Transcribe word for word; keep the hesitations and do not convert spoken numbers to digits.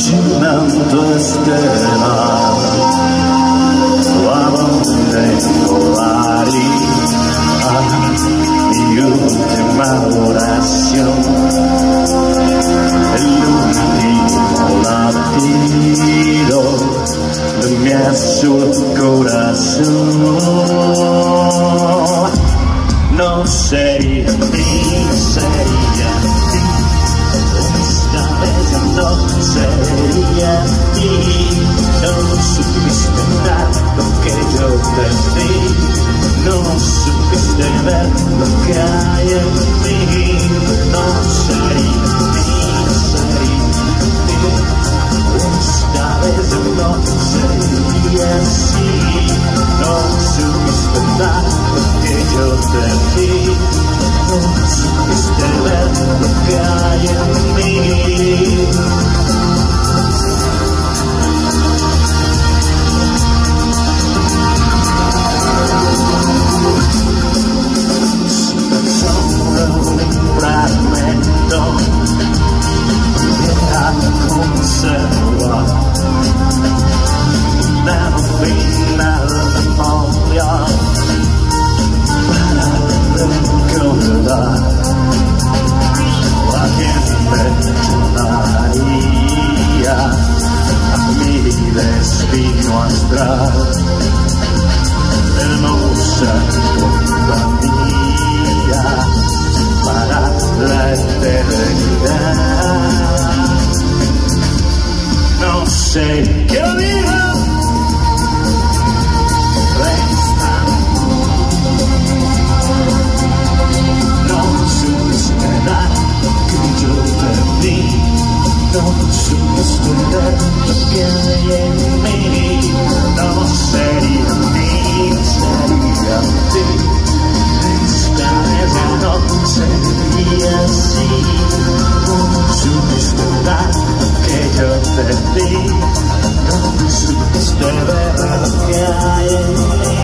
llenando este mar. ¿A dónde volaría mi última oración? El último latido de mi azul corazón. No sería ti, sería ti. Esta vez no sería ti. No supiste dar lo que yo te di. No supiste ver lo que hay en mí. No sería ti, sería ti. Esta vez no sería así. No supiste dar lo que yo te di. No supiste ver lo que hay en mí. Destino astral, hermosa compañía para la eternidad. No sé qué diga, resta. No supiste dar lo que yo te di. No supiste ver lo que hay en mí. No sería ti, sería ti. Esta vez no sería así. No supiste dar lo que yo te di. No supiste ver lo que hay en mí.